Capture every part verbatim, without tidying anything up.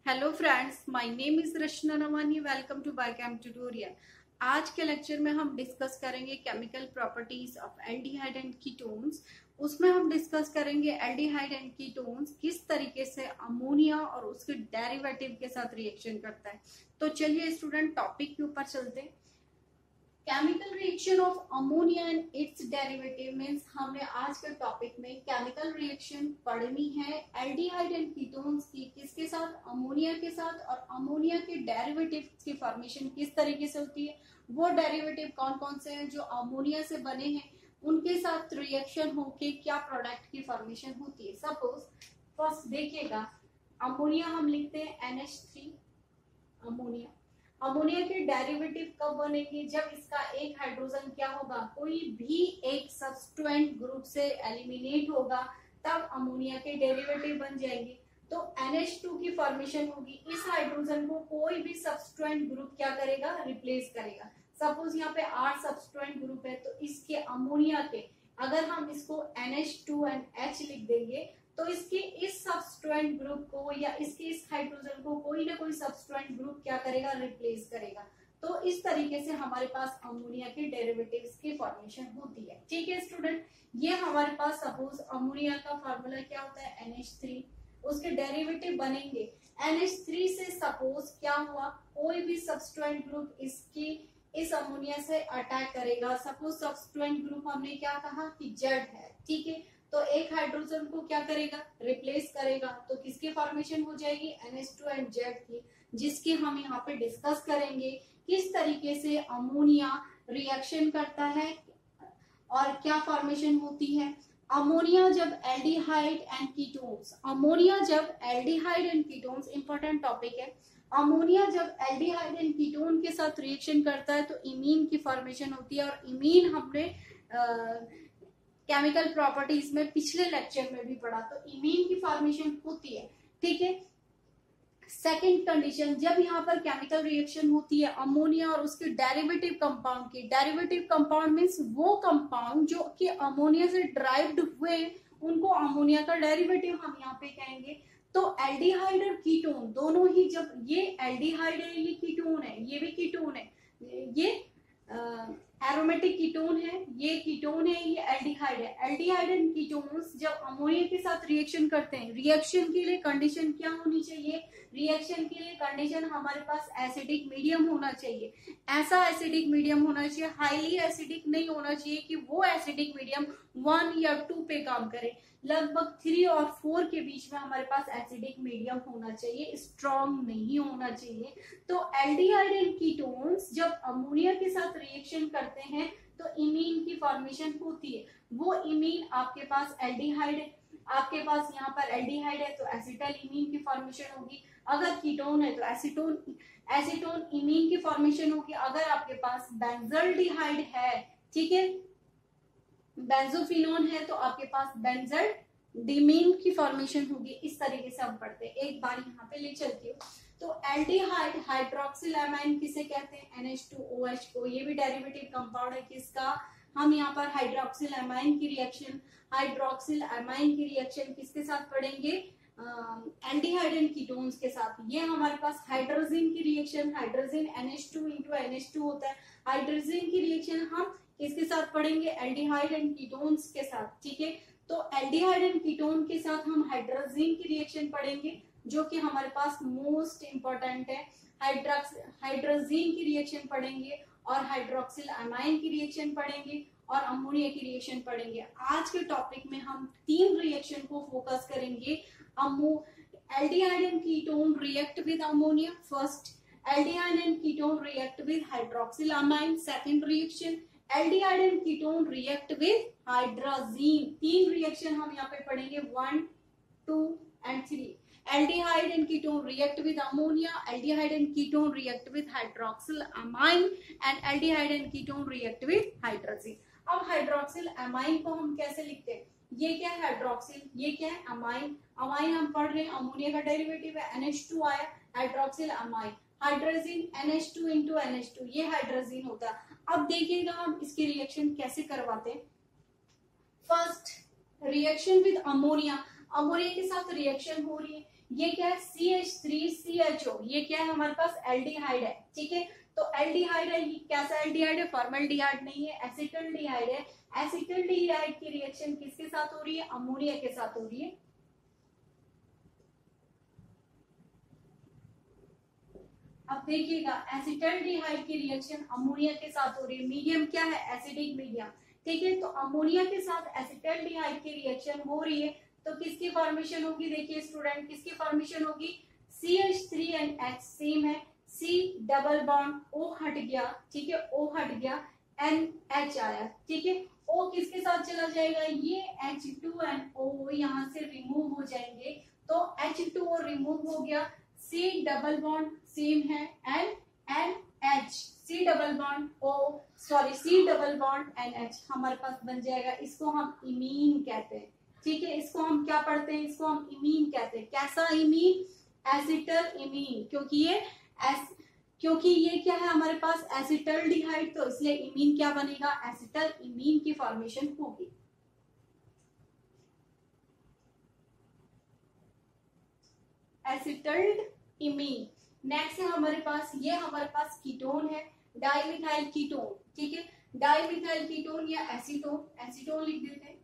Hello friends, my name is Rachna Nawani. Welcome to biochem tutorial. आज के lecture में हम डिस्कस करेंगे chemical properties of aldehyde and ketones. उसमें हम डिस्कस करेंगे एल्डिहाइड एंड कीटोन्स किस तरीके से अमोनिया और उसके डेरिवेटिव के साथ रिएक्शन करता है। तो चलिए स्टूडेंट, टॉपिक के ऊपर चलते हैं। Chemical reaction of ammonia and it's derivative means हमने आज के टॉपिक में केमिकल रिएक्शन पढ़नी है एल्डिहाइड एंड कीटोन्स की, किसके साथ, अमोनिया के साथ, और अमोनिया के डेरिवेटिव की फॉर्मेशन किस तरीके से होती है, वो डेरिवेटिव कौन कौन से हैं जो अमोनिया से बने हैं, उनके साथ रिएक्शन होके क्या प्रोडक्ट की फॉर्मेशन होती है। सपोज फर्स्ट देखिएगा, अमोनिया हम लिखते हैं N H three. Ammonia ammonia के डेरिवेटिव कब बनेंगे, जब इसका एक हाइड्रोजन क्या होगा, कोई भी एक सब्स्टिट्यूएंट ग्रुप से एलिमिनेट होगा, तब अमोनिया के डेरिवेटिव बन जाएंगे। तो एन एच टू की फॉर्मेशन होगी, इस हाइड्रोजन को कोई भी सब्स्टिट्यूएंट ग्रुप क्या करेगा, रिप्लेस करेगा। सपोज यहाँ पे आठ सब्स्टिट्यूएंट ग्रुप है, तो इसके अमोनिया के अगर हम इसको N H two and H लिख देंगे तो इसके इस सब्स्टिट्यूएंट ग्रुप को या इसके इस हाइड्रोजन को कोई ना कोई सब्स्टिट्यूएंट ग्रुप क्या करेगा, रिप्लेस करेगा। तो इस तरीके से हमारे पास अमोनिया के डेरिवेटिव्स की फॉर्मेशन होती है। ठीक है स्टूडेंट, ये हमारे पास सपोज अमोनिया का फार्मूला क्या होता है, एन एच थ्री। उसके डेरिवेटिव बनेंगे एन एच थ्री से। सपोज क्या हुआ, कोई भी सब्स्टिट्यूएंट ग्रुप इसकी इस अमोनिया से अटैक करेगा। सपोज सब्स्टिट्यूएंट ग्रुप हमने क्या कहा कि जेड है, ठीक है, तो एक हाइड्रोजन को क्या करेगा, रिप्लेस करेगा। तो किसकी फॉर्मेशन हो जाएगी, N H two and Z की, जिसकी हम यहाँ पे डिस्कस करेंगे किस तरीके से अमोनिया रिएक्शन करता है और क्या फॉर्मेशन होती है। अमोनिया जब एल्डिहाइड एंड कीटोन्स अमोनिया जब aldehyde and ketones important topic है। अमोनिया जब एल्डिहाइड एंड कीटोन के साथ रिएक्शन करता है तो इमीन की फॉर्मेशन होती है, और इमीन हमने केमिकल प्रॉपर्टीज में पिछले लेक्चर में भी पढ़ा, तो इमीन की फॉर्मेशन होती है। ठीक है, सेकेंड कंडीशन, जब यहाँ पर केमिकल रिएक्शन होती है अमोनिया और उसके डेरिवेटिव कंपाउंड की। डेरिवेटिव कंपाउंड मींस वो कंपाउंड जो कि अमोनिया से ड्राइव्ड हुए, उनको अमोनिया का डेरिवेटिव हम यहाँ पे कहेंगे। तो एल्डिहाइड और कीटोन दोनों ही, जब ये एल्डिहाइड है, ये कीटोन है, ये भी कीटोन है, ये एरोमेटिक कीटोन है, ये कीटोन है, ये एल्डिहाइड है। एल्डिहाइड एंड कीटोन्स जब अमोनिया के साथ रिएक्शन करते हैं, रिएक्शन के लिए कंडीशन क्या होनी चाहिए, रिएक्शन के लिए कंडीशन हमारे पास एसिडिक मीडियम होना चाहिए। ऐसा एसिडिक मीडियम होना चाहिए, हाईली एसिडिक नहीं होना चाहिए कि वो एसिडिक मीडियम वन या टू पे काम करे। लगभग थ्री और फोर के बीच में हमारे पास एसिडिक मीडियम होना चाहिए, स्ट्रॉन्ग नहीं होना चाहिए। तो एल्डिहाइड एंड कीटोन्स जब अमोनिया के साथ रिएक्शन करते हैं तो इमीन की फॉर्मेशन होती है। वो इमीन आपके पास एल्डिहाइड है, आपके पास यहाँ पर एल्डिहाइड है तो एसिटल इमीन की फॉर्मेशन होगी। अगर कीटोन है तो एसीटोन एसीटोन इमीन की फॉर्मेशन होगी। अगर आपके पास बेंजल्डिहाइड है, ठीक है, बेंजोफिनोन है, तो आपके पास बेंजल डिमीन की फॉर्मेशन होगी। इस तरीके से हम पढ़ते हैं। एक बार यहाँ पे ले चलती हूँ। तो एल्डिहाइड हाइड्रोक्सिल अमाइन किसे कहते हैं, N H two O H को। ये भी डेरिवेटिव कंपाउंड है किसका, हम यहाँ पर हाइड्रोक्सिल अमाइन की रिएक्शन हाइड्रोक्सिल अमाइन की रिएक्शन किसके साथ पढ़ेंगे, एल्डिहाइड एंड कीटोन्स के साथ। ये हमारे पास हाइड्रोजन की reaction, hydrogen N H two into N H two होता है। हाइड्रोजन की रिएक्शन हम किसके साथ पढ़ेंगे, एल्डिहाइड एंड कीटोन्स के साथ। ठीक है, तो एल्डिहाइड एंड कीटोन के साथ हम हाइड्रोजन की रिएक्शन पढ़ेंगे, जो कि हमारे पास मोस्ट इंपॉर्टेंट है। हाइड्रोजन की रिएक्शन पढ़ेंगे और हाइड्रोक्सिल अमाइन की रिएक्शन पढ़ेंगे और अमोनिया की रिएक्शन पढ़ेंगे। आज के टॉपिक में हम तीन रिएक्शन को फोकस करेंगे। अमो aldehyde and ketone react with ammonia. First, aldehyde and ketone react with hydroxyl amine. Second reaction, aldehyde and ketone react with hydrogen. तीन रिएक्शन हम यहाँ पे पढ़ेंगे, one two and three. Aldehyde and ketone react with ammonia, aldehyde and ketone react with hydroxyl amine, and aldehyde and ketone react with hydrogen. अब hydroxyl amine को हम कैसे लिखते हैं, ये क्या है हाइड्रोक्सिल, ये क्या है अमाइन। अमाइन हम पढ़ रहे हैं, अमोनिया का डेरिवेटिव है, एन एच टू आया, hydroxyl amine. Hydrogen N H two into N H two, ये हाइड्रोजन होता है। अब देखिएगा हम इसकी रिएक्शन कैसे करवाते हैं। First, reaction with ammonia, ammonia के साथ रिएक्शन हो रही है, ये क्या है, C H three C H O, ये क्या है हमारे पास एल्डिहाइड है, ठीक है। तो एल्डिहाइड है, ये कैसा एल्डिहाइड है, फॉर्मल्डिहाइड नहीं है, एसिटल्डिहाइड है। एसिटल्डिहाइड की रिएक्शन किसके साथ हो रही है, अमोनिया के साथ हो रही है। अब देखिएगा एसिटल्डिहाइड की रिएक्शन अमोनिया के साथ हो रही है, मीडियम क्या है, एसिडिक मीडियम, ठीक है। तो अमोनिया के साथ एसिटल्डिहाइड की रिएक्शन हो रही है, तो किसकी फॉर्मेशन होगी, देखिए स्टूडेंट, किसकी फॉर्मेशन होगी, C H three and H same है, C डबल बॉन्ड O हट गया, ठीक है, O हट गया, N H आया, ठीक है। O किसके साथ चला जाएगा, ये H टू एंड O यहाँ से रिमूव हो जाएंगे, तो H टू O रिमूव हो गया, C डबल बॉन्ड सेम है, N N H, C double bond O sorry C double bond N H हमारे पास बन जाएगा, इसको हम इमीन कहते हैं, ठीक है। इसको हम क्या पढ़ते हैं, इसको हम इमीन कहते हैं। कैसा इमीन, एसिटल इमीन, क्योंकि ये एस क्योंकि ये क्या है हमारे पास एसिटल्डिहाइड, तो इसलिए इमीन क्या बनेगा, एसिटल इमीन की फॉर्मेशन होगी। एसिटल्ड इमीन। नेक्स्ट है हमारे पास, ये हमारे पास कीटोन है, डाइमिथाइल कीटोन, ठीक है। डाइमिथाइल कीटोन या एसीटोन, एसीटोन लिख देते हैं,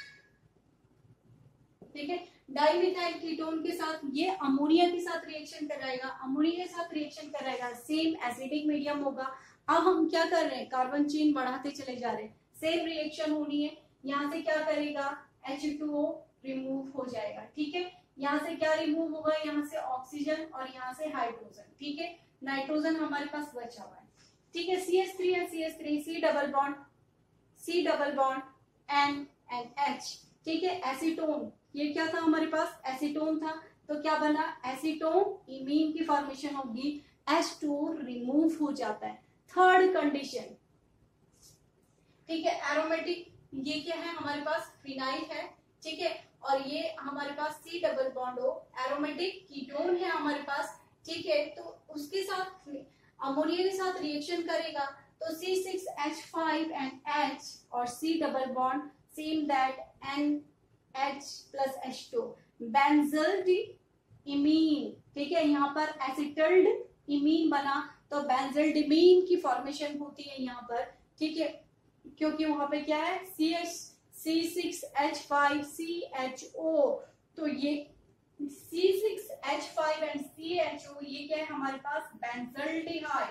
ठीक है। डाइमिथाइल कीटोन के साथ ये अमोनिया के साथ रिएक्शन कराएगा, अमोनिया के साथ रिएक्शन कराएगा, सेम एसिडिक मीडियम होगा। अब हम क्या कर रहे हैं, कार्बन चेन बढ़ाते चले जा रहे हैं, सेम रिएक्शन होनी है। यहाँ से क्या करेगा, एच टू ओ रिमूव हो जाएगा, ठीक है। यहाँ से क्या रिमूव होगा, यहाँ से ऑक्सीजन और यहाँ से हाइड्रोजन, ठीक है। नाइट्रोजन हमारे पास बचा हुआ है, ठीक है। सी एच थ्री है, C H three, C double bond, C double bond N N H, ठीक है। एसीटोन, ये क्या था हमारे पास, एसीटोन था, तो क्या बना, एसीटोन इमीन की फॉर्मेशन होगी, एच टू ओ रिमूव हो जाता है। थर्ड कंडीशन, ठीक है, एरोमेटिक, ये क्या है हमारे पास, फिनाइल है, ठीक है। और ये हमारे पास C double bond O, aromatic ketone है हमारे पास, ठीक है। तो उसके साथ अमोनिया के साथ रिएक्शन करेगा, तो C six H five and H और C double bond same that N H plus H two, बेंजल्ड इमीन, ठीक है। यहाँ पर एसिटल्ड इमीन बना, तो बेंजल्ड इमीन की फॉर्मेशन होती है यहाँ पर, ठीक है। क्योंकि वहां पे क्या है, C H C six H five C H O, तो ये C six H five and C H O, ये क्या है हमारे पास, बेंजल्डिहाइड,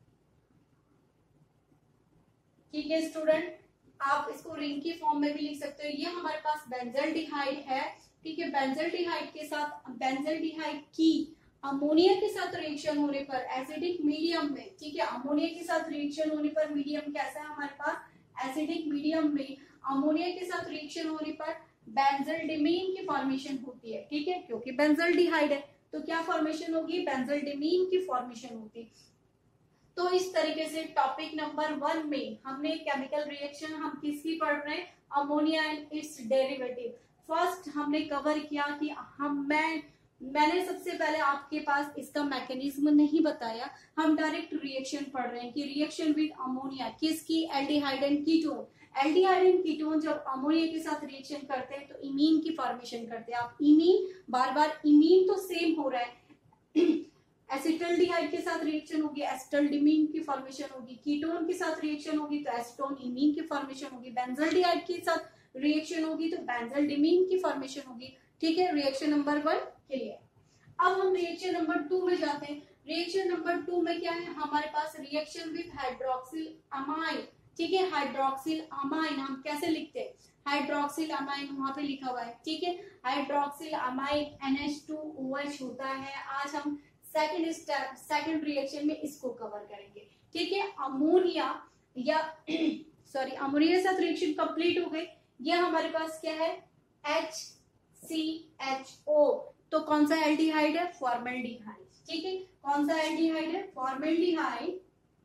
ठीक है स्टूडेंट। आप इसको रिंग की फॉर्म में भी लिख सकते हो, ये हमारे पास बेंजल्डिहाइड है, ठीक है। बेंजल्डिहाइड के साथ, बेंजल्डिहाइड की अमोनिया के साथ रिएक्शन होने पर एसिडिक मीडियम में, ठीक है, अमोनिया के साथ रिएक्शन होने पर, मीडियम कैसा है हमारे पास, एसिडिक मीडियम में अमोनिया के साथ रिएक्शन होने पर बेंजल्डिमीन की फॉर्मेशन होती है, ठीक है। क्योंकि बेंजल्डिहाइड है तो क्या फॉर्मेशन होगी, बेंजल्डिमीन की फॉर्मेशन होगी। तो इस तरीके से टॉपिक नंबर वन में हमने केमिकल रिएक्शन हम किसकी पढ़ रहे हैं, ammonia and it's derivative. First हमने कवर किया कि हम मैं मैंने सबसे पहले आपके पास इसका मैकेनिज्म नहीं बताया, हम डायरेक्ट रिएक्शन पढ़ रहे हैं कि रिएक्शन विद अमोनिया किसकी, aldehyde and ketone. Aldehyde and ketone जब अमोनिया के साथ रिएक्शन करते हैं तो इमीन की फॉर्मेशन करते हैं। आप इमीन, बार बार इमीन तो सेम हो रहा है, एसिटल्डिहाइड के साथ रिएक्शन होगी, एसिटल्डिमीन की फॉर्मेशन होगी, कीटोन के साथ रिएक्शन होगी तो एसीटोन इमीन की फॉर्मेशन होगी, बेंजल्डिहाइड के साथ रिएक्शन होगी तो बेंजल्डिमीन की फॉर्मेशन होगी, ठीक है। Reaction number one clear. अब हम रिएक्शन नंबर टू में जाते हैं। रिएक्शन नंबर टू में क्या है हमारे पास, रिएक्शन विद हाइड्रोक्सिल अमाइन, ठीक है। हाइड्रोक्सिल अमाइन हम कैसे लिखते हैं, हाइड्रोक्सिल अमाइन वहां पे लिखा हुआ है, ठीक है। Hydroxyl amine N H two O H होता है। आज हम सेकंड स्टेप, सेकंड रिएक्शन में इसको कवर करेंगे, ठीक है। अमोनिया या सॉरी अमोनिया के साथ रिएक्शन कंप्लीट हो गई। ये हमारे पास क्या है, एच सी एच ओ, तो कौन सा एल्डिहाइड है, फॉर्मल्डिहाइड, ठीक है। कौन सा एल्डिहाइड है, फॉर्मल्डिहाइड।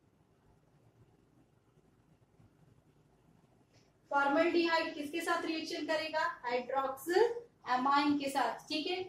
फॉर्मल्डिहाइड किसके साथ रिएक्शन करेगा, हाइड्रोक्सिल अमाइन के साथ, ठीक है।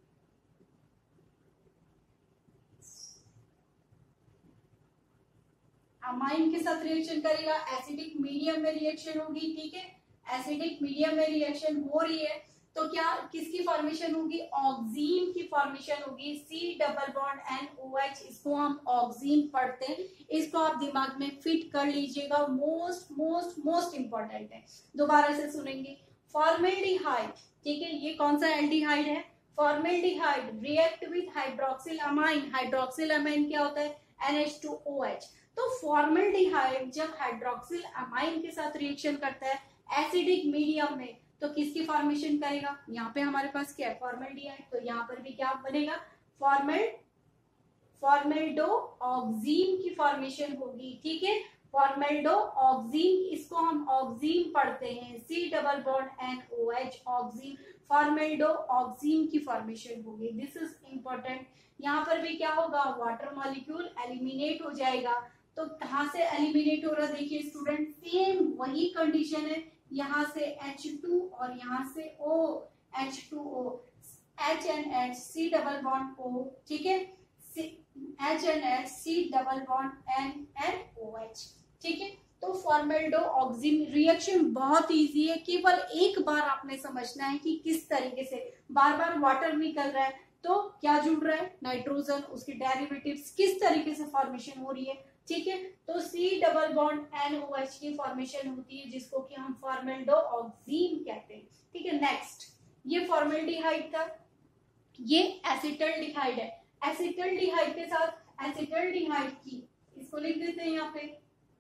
अमाइन के साथ रिएक्शन करेगा, एसिडिक मीडियम में रिएक्शन होगी, ठीक है। एसिडिक मीडियम में रिएक्शन हो रही है तो क्या किसकी फॉर्मेशन होगी, ऑक्सीन की फॉर्मेशन होगी, C double bond N O H, इसको हम ऑक्सीन पढ़ते हैं, इसको आप दिमाग में फिट कर लीजिएगा, मोस्ट मोस्ट मोस्ट इंपॉर्टेंट है। दोबारा से सुनेंगे, फॉर्मेल्डिहाइड, ठीक है, ये कौन सा एल्डिहाइड है, formaldehyde react with hydroxyl amine, hydroxyl amine क्या होता है, N H two O H. तो फॉर्मेल्डिहाइड जब हाइड्रोक्सिल अमाइन के साथ रिएक्शन करता है एसिडिक मीडियम में, तो किसकी फॉर्मेशन करेगा, यहाँ पे हमारे पास क्या है, फॉर्मेल्डिहाइड, तो यहाँ पर भी क्या बनेगा, फॉर्मेल फॉर्मेल्डो ऑक्सीन की फॉर्मेशन होगी, ठीक है, फॉर्मेल्डो ऑक्सीन, इसको हम ऑक्सीन पढ़ते हैं, C double bond N O H, oxime, formaldoxime की फॉर्मेशन होगी, दिस इज इंपॉर्टेंट। यहाँ पर भी क्या होगा, वाटर मॉलिक्यूल एलिमिनेट हो जाएगा, तो कहाँ से एलिमिनेट हो रहा है, देखिए स्टूडेंट, सेम वही कंडीशन है, यहाँ से एच टू और यहाँ से O, H two O, H and H, C double bond O, ठीक है, H and H, C double bond N and OH, ठीक है। तो फॉर्मेल्डो ऑक्सीन रिएक्शन बहुत इजी है, केवल एक बार आपने समझना है कि किस तरीके से, बार बार वाटर निकल रहा है तो क्या जुड़ रहा है, नाइट्रोजन, उसके डेरिवेटिव्स, किस तरीके से फॉर्मेशन हो रही है, ठीक है। तो C double bond N O H की फॉर्मेशन होती है, जिसको कि हम फॉर्मेल्डो ऑक्सीन कहते हैं, ठीक है। नेक्स्ट, ये फॉर्मेल्डिहाइड का, ये एसिटल्डिहाइड है, एसिटल्डिहाइड के साथ एसिटल्डिहाइड की, इसको लिख देते हैं यहाँ पे,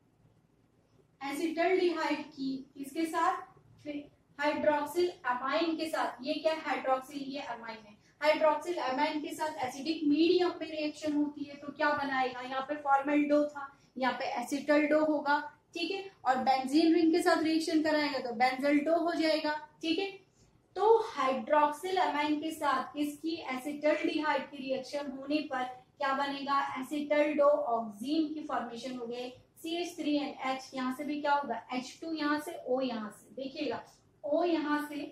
एसिटल्डिहाइड की इसके साथ, फिर हाइड्रोक्सिल अमाइन के साथ, ये क्या है, हाइड्रोक्सिल, ये अमाइन है, हाइड्रोक्सिल अमाइन के साथ एसिडिक मीडियम पे रिएक्शन होती है, तो क्या बनाएगा, यहाँ पे फॉर्मेल्डो था, यहाँ पे एसिटल्डो होगा, ठीक है, और बेंजीन रिंग के साथ रिएक्शन कराएगा तो बेंजल्डो हो जाएगा, ठीक है। तो हाइड्रोक्सिल अमाइन के साथ किसकी, एसिटल्डिहाइड की रिएक्शन होने पर क्या बनेगा, एसिटल्डो ऑक्सीन की फॉर्मेशन हो गई, C H three N H, यहाँ से भी क्या होगा, एच टू यहाँ से, O यहाँ से, देखिएगा O यहाँ से,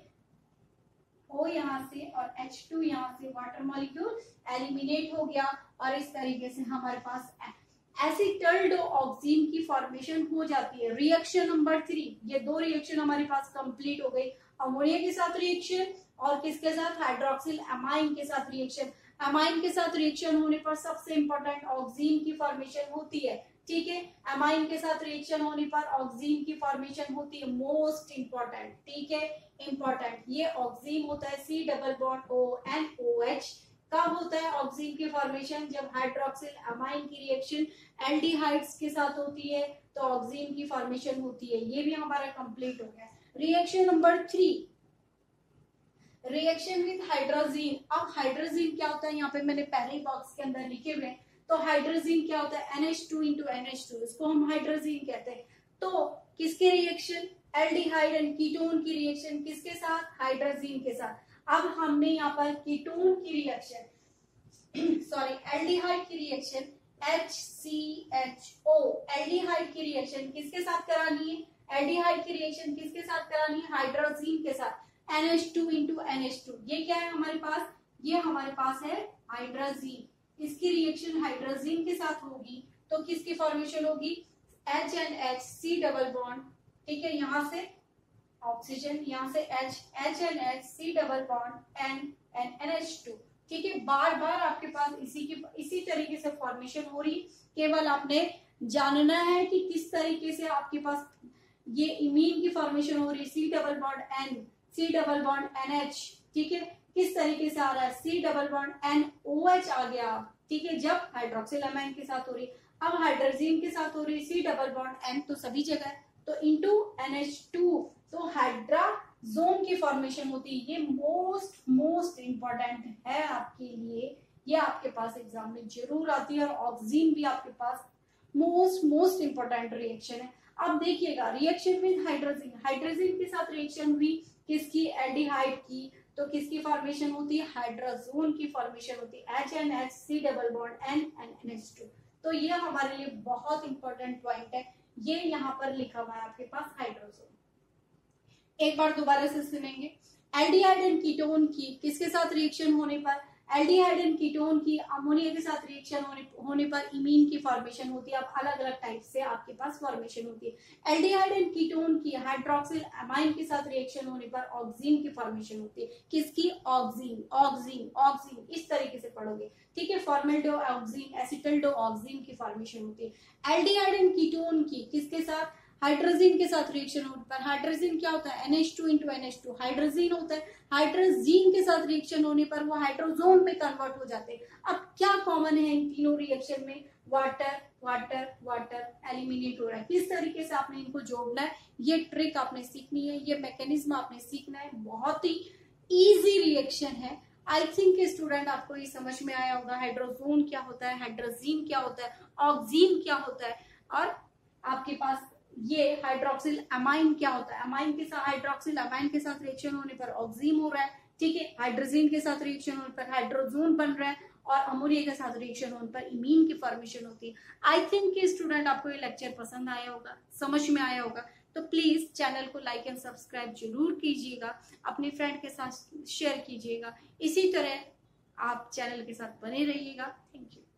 O यहाँ से और एच टू यहाँ से, वाटर मॉलिक्यूल एलिमिनेट हो गया, और इस तरीके से हमारे पास एसिटल्डो ऑक्सीन की फॉर्मेशन हो जाती है। रिएक्शन नंबर थ्री, ये दो रिएक्शन हमारे पास कंप्लीट हो गई, अमोनिया के साथ रिएक्शन और किसके साथ, हाइड्रोक्सिल अमाइन के साथ रिएक्शन। अमाइन के साथ रिएक्शन होने पर सबसे इंपॉर्टेंट ऑक्सीन की फॉर्मेशन होती है, ठीक है, अमाइन के साथ रिएक्शन होने पर ऑक्सीन की फॉर्मेशन होती है, मोस्ट इंपॉर्टेंट, ठीक है, इंपॉर्टेंट। ये ऑक्सीन होता है, C double bond O N O H, कब होता है ऑक्सीन की फॉर्मेशन, जब हाइड्रोक्सिल अमाइन की रिएक्शन एल्डिहाइड्स के साथ होती है तो ऑक्सीन की फॉर्मेशन होती है। ये भी हमारा कंप्लीट हो गया। Reaction number three, reaction with hydrazine. अब हाइड्रोजीन क्या होता है, यहाँ पे मैंने पहले ही बॉक्स के अंदर लिखे हुए हैं, तो हाइड्रोजीन क्या होता है, N H two into N H two, इसको हम हाइड्रोजीन कहते हैं। तो किसके रिएक्शन, एल्डिहाइड एंड कीटोन की रिएक्शन, किसके साथ, हाइड्रोजीन के साथ। अब हमने यहाँ पर कीटोन की रिएक्शन सॉरी एल्डिहाइड की reaction H C H O, aldehyde की रिएक्शन किसके साथ करानी है, एल्डिहाइड की रिएक्शन किसके साथ करानी है, हाइड्रोजीन के साथ, N H two into N H two. ये क्या है हमारे पास, ये हमारे पास है हाइड्रोजीन, इसकी रिएक्शन हाइड्रोजीन के साथ होगी तो किसकी फॉर्मेशन होगी, H and H, C double bond, ठीक है, यहाँ से ऑक्सीजन, यहाँ से H, H and H, C double bond N and N H two, ठीक है। बार बार आपके पास इसी की इसी तरीके से फॉर्मेशन हो रही, केवल आपने जानना है कि किस तरीके से आपके पास ये इमीन की फॉर्मेशन हो रही, C double bond N, C double bond N H, ठीक है, किस तरीके से आ रहा है, C double bond N O H आ गया, ठीक है, जब हाइड्रोक्सिल अमाइन के साथ हो रही। अब हाइड्रोजीन के साथ हो रही C डबल बॉन्ड N, तो सभी जगह, तो इंटू एन एच टू, तो हाइड्राजोन की फॉर्मेशन होती है। ये मोस्ट मोस्ट इंपॉर्टेंट है आपके लिए, ये आपके पास एग्जाम में जरूर आती है, और ऑक्सीजन भी आपके पास मोस्ट मोस्ट इंपॉर्टेंट रिएक्शन है। अब देखिएगा, रिएक्शन विद हाइड्रोजीन, हाइड्रोजीन के साथ रिएक्शन हुई किसकी, एल्डिहाइड की, तो किसकी फॉर्मेशन होती है, हाइड्रोजोन की फॉर्मेशन होती है, H and H, C double bond N and N H two. तो ये हमारे लिए बहुत इंपॉर्टेंट पॉइंट है, ये यहाँ पर लिखा हुआ है आपके पास हाइड्रोजोन। एक बार दोबारा से सुनेंगे, एल्डिहाइड एंड कीटोन की किसके साथ रिएक्शन होने पर, एल्डिहाइड एंड कीटोन की अमोनिया के साथ रिएक्शन होने होने पर इमीन की फॉर्मेशन होती है। अब अलग अलग टाइप से आपके पास फॉर्मेशन होती है। एल्डिहाइड एंड कीटोन की हाइड्रोक्सिल अमाइन के साथ रिएक्शन होने पर ऑक्सीन की फॉर्मेशन होती है। किसकी? ऑक्सीन, ऑक्सीन, ऑक्सीन, इस तरीके से पढ़ोगे, ठीक है। फॉर्मेल्डो ऑक्सीन, एसिटल्डो ऑक्सीन की फॉर्मेशन होती है। एल्डिहाइड एंड कीटोन की किसके साथ? हाइड्रोजन के साथ रिएक्शन होने पर, हाइड्रोजन क्या होता है? N H two into N H two, hydrazine होता है। हाइड्रोजन के साथ रिएक्शन होने पर वो हाइड्रोजोन में कन्वर्ट हो जाते हैं। अब क्या कॉमन है इन तीनों रिएक्शन में? वाटर, वाटर, वाटर एलिमिनेट हो रहा है। किस तरीके से आपने इनको जोड़ना है, ये ट्रिक आपने सीखनी है, ये मैकेनिज्म आपने सीखना है। बहुत ही इजी रिएक्शन है। आई थिंक स्टूडेंट आपको ये समझ में आया होगा, हाइड्रोजोन क्या होता है, हाइड्रोजीन क्या होता है, ऑक्सीन क्या होता है, और आपके पास ये हाइड्रोक्सिल अमाइन क्या होता है। अमाइन के साथ, हाइड्रोक्सिल अमाइन के साथ रिएक्शन होने पर ऑक्सीन हो रहा है, ठीक है। हाइड्रोजन के साथ रिएक्शन होने पर हाइड्रोजोन बन रहा है, और अमोनिया के साथ रिएक्शन होने पर इमीन की फॉर्मेशन होती है। आई थिंक कि स्टूडेंट आपको ये लेक्चर पसंद आया होगा, समझ में आया होगा। तो प्लीज चैनल को लाइक एंड सब्सक्राइब जरूर कीजिएगा, अपने फ्रेंड के साथ शेयर कीजिएगा। इसी तरह आप चैनल के साथ बने रहिएगा। Thank you.